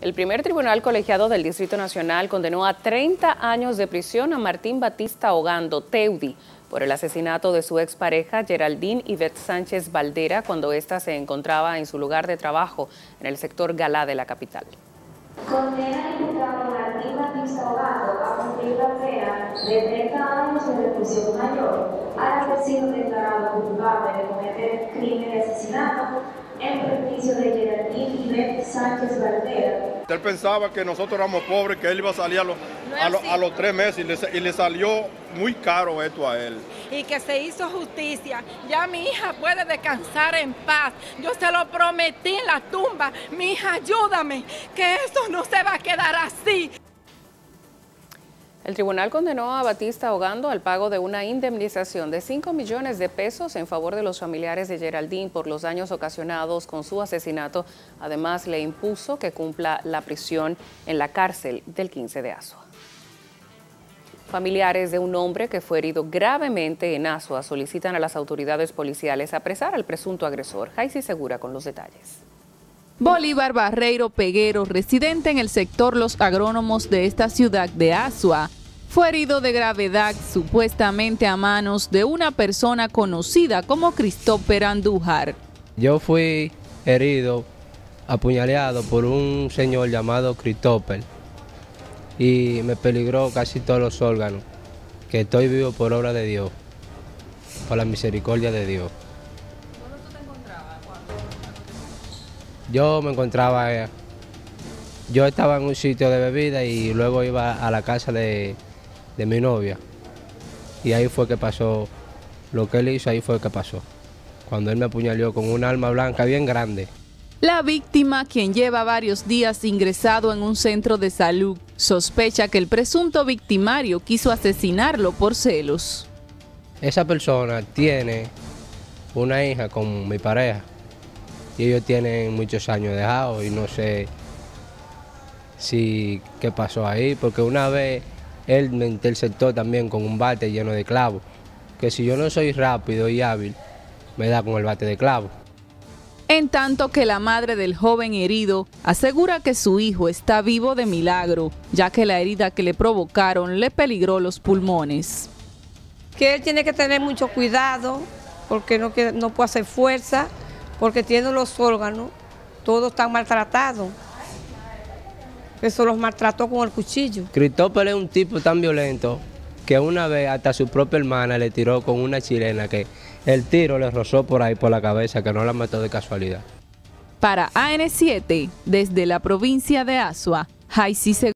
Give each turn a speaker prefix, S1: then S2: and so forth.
S1: El primer tribunal colegiado del Distrito Nacional condenó a 30 años de prisión a Martín Batista Ogando, Teudi, por el asesinato de su expareja Geraldine Ivette Sánchez Valdera cuando ésta se encontraba en su lugar de trabajo en el sector Galá de la capital.
S2: Condena al imputado Martín Batista Ogando a cumplir la pena de 30 años de reclusión mayor al haber sido declarado culpable de cometer crimen de asesinato en perjuicio de Geraldine Ivette Sánchez Valdera.
S3: Él pensaba que nosotros éramos pobres, que él iba a salir a los 3 meses y le salió muy caro esto a él.
S4: Y que se hizo justicia. Ya mi hija puede descansar en paz. Yo se lo prometí en la tumba. Mi hija, ayúdame, que esto no se va a quedar así.
S1: El tribunal condenó a Batista Ogando al pago de una indemnización de 5 millones de pesos en favor de los familiares de Geraldine por los daños ocasionados con su asesinato. Además, le impuso que cumpla la prisión en la cárcel del 15 de Azua. Familiares de un hombre que fue herido gravemente en Azua solicitan a las autoridades policiales apresar al presunto agresor. Jaisi Segura con los detalles.
S5: Bolívar Barreiro Peguero, residente en el sector Los Agrónomos de esta ciudad de Azua, fue herido de gravedad supuestamente a manos de una persona conocida como Christopher Andújar.
S6: Yo fui herido, apuñaleado por un señor llamado Christopher y me peligró casi todos los órganos, que estoy vivo por obra de Dios, por la misericordia de Dios. Yo me encontraba, yo estaba en un sitio de bebida y luego iba a la casa de mi novia. Y ahí fue que pasó, lo que él hizo ahí fue que pasó. Cuando él me apuñaló con un arma blanca bien grande.
S5: La víctima, quien lleva varios días ingresado en un centro de salud, sospecha que el presunto victimario quiso asesinarlo por celos.
S6: Esa persona tiene una hija con mi pareja. Y ellos tienen muchos años dejados y no sé si qué pasó ahí, porque una vez él me interceptó también con un bate lleno de clavos, que si yo no soy rápido y hábil, me da con el bate de clavos.
S5: En tanto que la madre del joven herido asegura que su hijo está vivo de milagro, ya que la herida que le provocaron le peligró los pulmones.
S7: Que él tiene que tener mucho cuidado, porque no puede hacer fuerza, porque tiene los órganos, todos están maltratados. Eso los maltrató con el cuchillo.
S6: Christopher es un tipo tan violento que una vez hasta su propia hermana le tiró con una chilena que el tiro le rozó por ahí por la cabeza, que no la mató de casualidad.
S5: Para AN7, desde la provincia de Azua, Jaisi Segura.